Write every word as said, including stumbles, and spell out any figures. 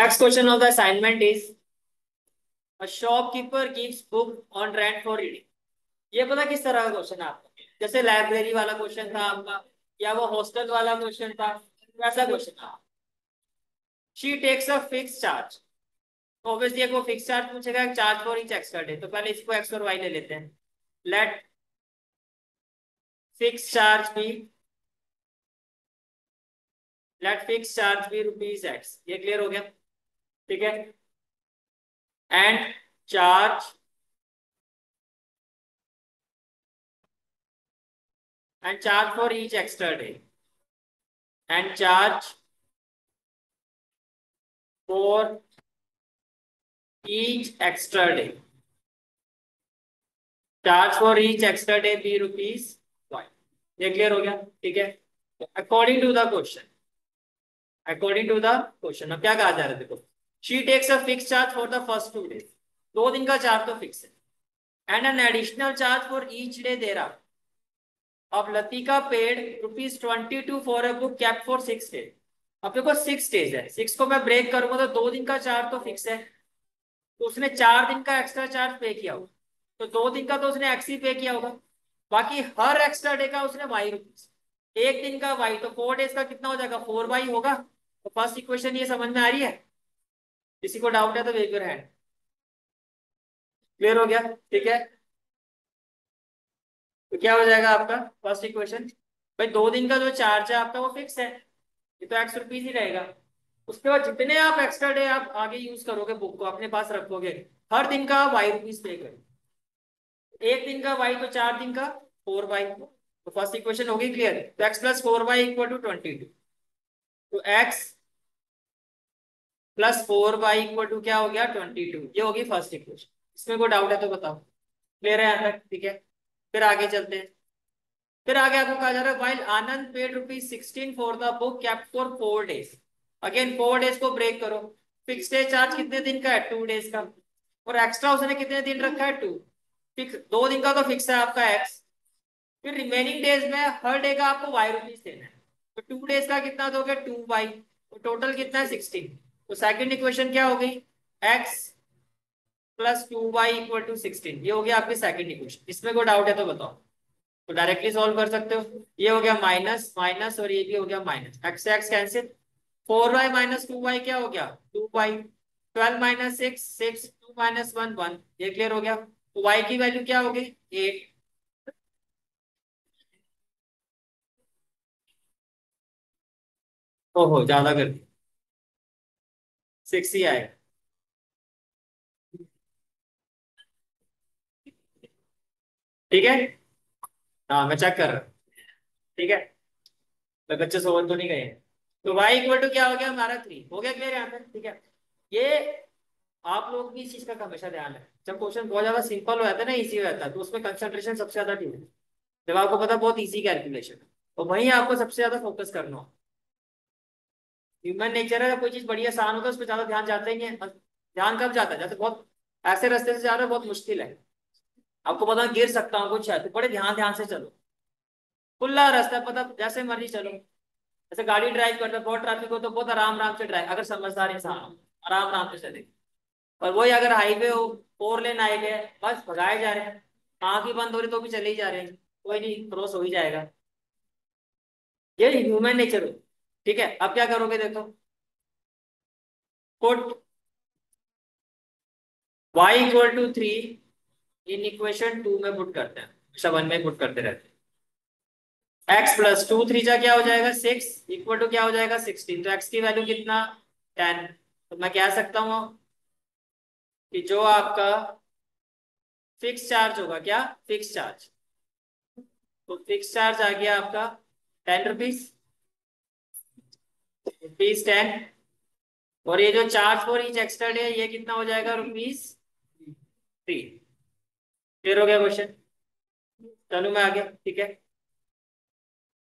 Next question of the assignment is a shopkeeper gives book on rent for reading. ये पता किस तरह का क्वेश्चन है आपका? जैसे लाइब्रेरी वाला क्वेश्चन था आपका या वो हॉस्टल वाला क्वेश्चन था, वैसा क्वेश्चन था। She takes a fix charge. तो ऑब्वियसली एक वो फिक्स चार्ज पूछेगा, charge for each extra day. तो पहले इसको एक्स और वाई ले लेते हैं। Let fix charge B let fix charge B rupees X. ये क्लियर हो गया? ठीक है। And charge and charge for each extra day and charge for each extra day charge for each extra day B rupees Y. ये clear हो गया? ठीक है। According to the question according to the question अब क्या कहा जा रहा है? देखो, she takes a fix charge for the first two days. दो दिन का चार्ज तो फिक्स है। And an additional charge for each day दे रहा। अब Latika paid rupees twenty two for a book kept for six days. अब देखो सिक्स डेज है, सिक्स को मैं ब्रेक करूंगा तो दो दिन का चार्ज तो फिक्स है, तो उसने चार दिन का एक्स्ट्रा चार्ज पे किया होगा। तो दो दिन का तो उसने एक्स ही पे किया होगा, बाकी हर एक्स्ट्रा डे का उसने वाई रुपीज। एक दिन का वाई, तो फोर डेज का कितना हो जाएगा? फोर वाई होगा। तो फर्स्ट इक्वेशन ये समझ में आ रही है? किसी को डाउट है तो वेव योर हैंड। क्लियर हो गया? ठीक है। तो क्या हो जाएगा आपका फर्स्ट इक्वेशन? भाई दो दिन का जो चार्ज है आपका वो फिक्स है, ये तो एक्स रुपीज ही रहेगा। उसके बाद जितने आप एक्स्ट्रा डे आप आगे यूज करोगे, बुक को अपने पास रखोगे, हर दिन का वाई रुपीज पे करोगे। एक दिन का वाई तो चार दिन का फोर वाई। तो फर्स्ट इक्वेशन होगी क्लियर। तो x plus four y equal to twenty two. तो x plus four y equal to क्या हो गया? Twenty two. ये होगी फर्स्ट इक्वेशन। इसमें कोई डाउट है तो बताओ। क्लियर है यहाँ तक? ठीक है। फिर आगे चलते हैं। फिर आगे आपको कहा जा रहा है while Anand paid rupees sixteen for the book kept for four days. Again four days को ब्रेक करो। फिक्स डे चार्ज कितने दिन का है? टू डेज का। और एक्स्ट्रा उसने कितने दिन रखा है? टू। फिक्स दो दिन का तो फिक्स है आपका एक्स। फिर रिमेनिंग डेज में हर डे का आपको वाई रुपीज देना है। तो टू डेज का कितना दोगे? To Y. तो टोटल कितना है? सिक्सटीन। तो सेकंड इक्वेशन क्या हो गई? X plus two y equal to sixteen. ये हो गया आपकी सेकंड इक्वेशन। इसमें कोई डाउट है तो बताओ। तो डायरेक्टली सॉल्व कर सकते हो। ये हो गया माइनस माइनस और ये भी हो गया माइनस। एक्स से x cancel. Four y minus two y क्या हो गया? Two y. Twelve minus six six, two minus one one. ये क्लियर हो गया? तो वाई की वैल्यू क्या हो गई? एट। ओहो ज्यादा कर दी, सिक्स ही आएगा। ठीक है। हाँ मैं चेक कर रहा हूँ। ठीक है। तो बच्चे सोवन तो नहीं गए हैं। तो y इक्वल टू क्या हो गया हमारा? थ्री। हो गया क्लियर यहाँ पे? ठीक है। ये आप लोग भी इस चीज का हमेशा ध्यान रखें, जब क्वेश्चन बहुत ज्यादा सिंपल हो जाता है ना, इजी हो जाता है, तो उसमें कंसंट्रेशन सबसे ज्यादा ठीक है। जब आपको पता बहुत इजी कैलकुलेशन है, तो वहीं आपको सबसे ज्यादा फोकस करना हो। ह्यूमन नेचर है, जब कोई चीज बड़ी आसान होता है उस पर ज्यादा ध्यान जाता ही नहीं है। बस ध्यान कब जाता है? जैसे बहुत ऐसे रास्ते से जा रहे हो, बहुत मुश्किल है, आपको पता है गिर सकता हूँ कुछ है, तो बड़े ध्यान ध्यान से चलो। खुला रास्ता है, पता जैसे मर्जी चलो। जैसे गाड़ी ड्राइव करते हो, बहुत ट्रैफिक हो तो बहुत आराम आराम से ड्राइव, अगर समझदार इंसान हो आराम आराम से चले। और वही अगर हाईवे हो, फोर लेन हाईवे है, बस भगाए जा रहे हैं, आंख ही बंद हो रही तो भी चले ही जा रहे हैं, कोई नहीं क्रॉस हो ही जाएगा। ये ह्यूमन नेचर हो। ठीक है। अब क्या करोगे देखो, put y equal to three in equation two में पुट करते हैं, हमेशा वन में पुट करते रहते हैं। x प्लस टू थ्री जा क्या हो जाएगा? सिक्स इक्वल टू क्या हो जाएगा? सिक्सटीन। तो x की वैल्यू कितना? टेन। तो मैं कह सकता हूँ कि जो आपका फिक्स चार्ज होगा, क्या फिक्स चार्ज, तो फिक्स चार्ज आ गया आपका टेन रुपीज। Rupees ten. और ये जो charge for each extra day है ये कितना हो जाएगा? Rupees three. क्लियर हो गया क्वेश्चन? चलो मैं आ गया। ठीक है।